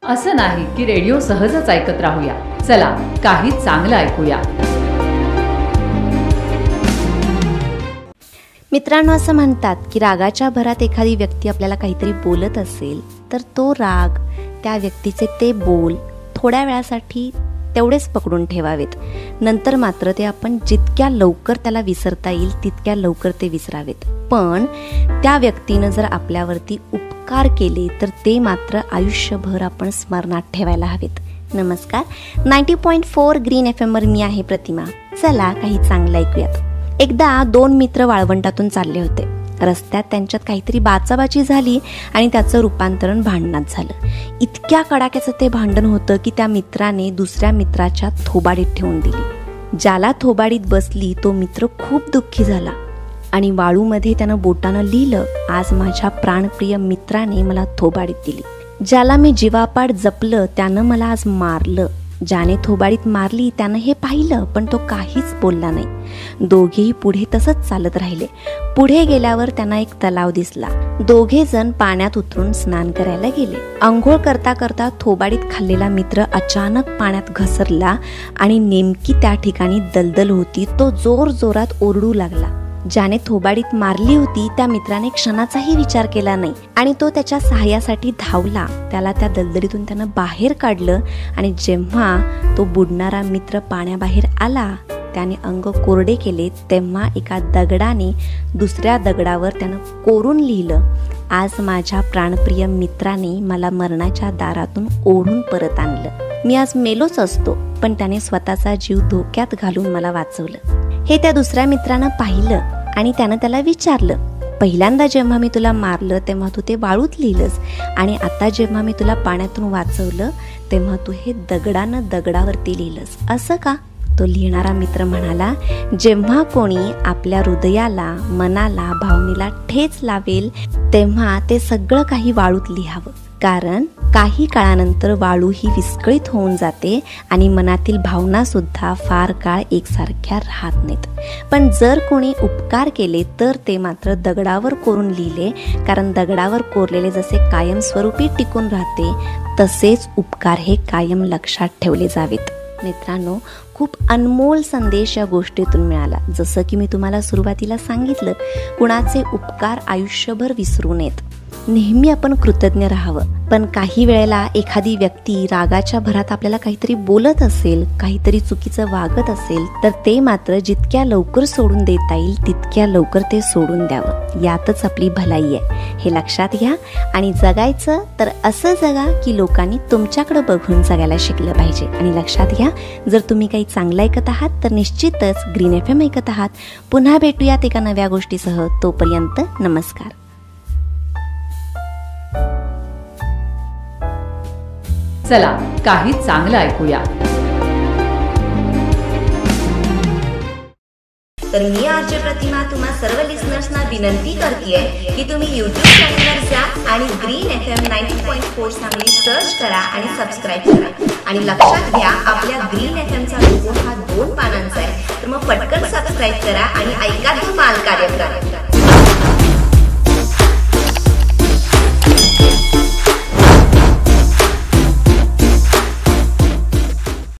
असं नाही की रेडिओ सहजच ऐकत राहूया. चला काही चांगलं ऐकूया. मित्रांनो, असं म्हणतात की रागाच्या भरात एखादी व्यक्ती आपल्याला काहीतरी बोलत असेल तर तो राग, त्या व्यक्तीचे ते बोल थोड्या वेळासाठी तेवढेच पकडून ठेवावेत. नंतर मात्र ते आपण जितक्या लवकर त्याला विसरता येईल तितक्या लवकर ते विसरावेत. पण त्या व्यक्तीनं जर आपल्यावरती उपकार केले तर ते मात्र आयुष्यभर आपण स्मरणात ठेवायला हवेत. नमस्कार, 90.4 ग्रीन FM वर मी आहे प्रतिमा. चला काही चांगलं ऐकूयात. एकदा दोन मित्र वाळवंटातून चालले होते. रस्त्यात त्यांच्यात काहीतरी बाचाबाची झाली आणि त्याचं रूपांतरण भांडणात झालं. इतक्या कडाक्याचं ते भांडण होतं की त्या मित्राने दुसऱ्या मित्राच्या थोबाडीत ठेवून दिली. ज्याला थोबाडीत बसली तो मित्र खूप दुःखी झाला आणि वाळूमध्ये त्यानं बोटानं लिहिलं, आज माझ्या प्राणप्रिय मित्राने मला थोबाडीत दिली. ज्याला मी जीवापाड जपलं त्यानं मला आज मारलं. ज्याने थोबाडीत मारली त्यानं हे पाहिलं पण तो काहीच बोलला नाही. दोघेही पुढे तसंच चालत राहिले. पुढे गेल्यावर त्यांना एक तलाव दिसला. दोघे जण पाण्यात उतरून स्नान करायला गेले. अंघोळ करता करता थोबाडीत खाल्लेला मित्र अचानक पाण्यात घसरला आणि नेमकी त्या ठिकाणी दलदल होती. तो जोर जोरात ओरडू लागला. ज्याने थोबाडीत मारली होती त्या मित्राने क्षणाचाही विचार केला नाही आणि तो त्याच्या सहाय्यासाठी धावला. त्याला त्या दलदलीतून त्यानं बाहेर काढलं आणि जेव्हा तो बुडणारा मित्र पाण्याबाहेर आला त्याने अंग कोरडे केले तेव्हा एका दगडाने दुसऱ्या दगडावर त्यानं कोरून लिहिलं, आज माझ्या प्राणप्रिय मित्राने मला मरणाच्या दारातून ओढून परत आणलं. मी आज मेलोच असतो पण त्याने स्वतःचा जीव धोक्यात घालून मला वाचवलं. हे त्या दुसऱ्या मित्रानं पाहिलं आणि त्यानं त्याला विचारलं, पहिल्यांदा जेव्हा मी तुला मारलं तेव्हा तू ते वाळूत लिहिलंस आणि आता जेव्हा मी तुला पाण्यातून वाचवलं तेव्हा तू हे दगडानं दगडावरती लिहिलंस, असं का? तो लिहिणारा मित्र म्हणाला, जेव्हा कोणी आपल्या हृदयाला, मनाला, भावनेला ठेच लावेल तेव्हा ते सगळं काही वाळूत लिहावं. कारण काही काळानंतर वाळू ही विस्कळीत होऊन जाते आणि मनातील भावना सुद्धा फार काळ एकसारख्या राहत नाहीत. पण जर कोणी उपकार केले तर ते मात्र दगडावर कोरून लिहिले, कारण दगडावर कोरलेले जसे कायमस्वरूपी टिकून राहते तसेच उपकार हे कायम लक्षात ठेवले जावेत. मित्रांनो, खूप अनमोल संदेश या गोष्टीतून मिळाला. जसं की मी तुम्हाला सुरुवातीला सांगितलं, कुणाचे उपकार आयुष्यभर विसरू नयेत. नेहमी आपण कृतज्ञ राहावं. पण काही वेळेला एखादी व्यक्ती रागाच्या भरात आपल्याला काहीतरी बोलत असेल, काहीतरी चुकीचं वागत असेल तर ते मात्र जितक्या लवकर सोडून देता येईल तितक्या लवकर ते सोडून द्यावं. यातच आपली भलाई आहे हे लक्षात घ्या. आणि जगायचं तर असं जगा की लोकांनी तुमच्याकडे बघून जगायला शिकलं पाहिजे. आणि लक्षात घ्या, जर तुम्ही काही चांगलं ऐकत आहात तर निश्चितच ग्रीन FM ऐकत आहात. पुन्हा भेटूयात एका नव्या गोष्टीसह. तोपर्यंत नमस्कार. चला काही चांगलं ऐकूया. तर मी आरजे प्रतिमा तुम्हा सर्व लिसनर्सना विनंती करतेय की तुम्ही YouTube चॅनलवर जा आणि ग्रीन FM 90.4 सांगली सर्च करा आणि सबस्क्राईब करा. आणि लक्षात घ्या, आपल्या ग्रीन FMचा लोगो हा 2 पानांचा आहे. तर मग पटकन सबस्क्राईब करा आणि ऐका धमाल कार्यक्रम.